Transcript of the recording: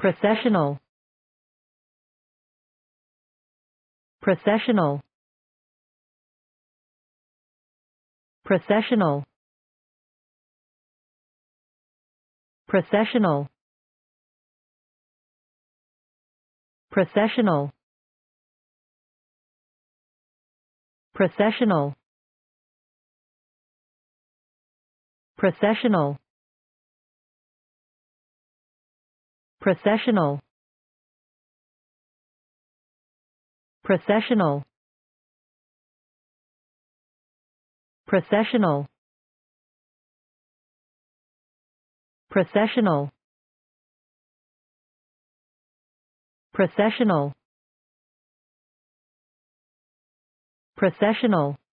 processional, processional, processional, processional, processional, processional, processional, processional, processional, processional, processional, processional, processional,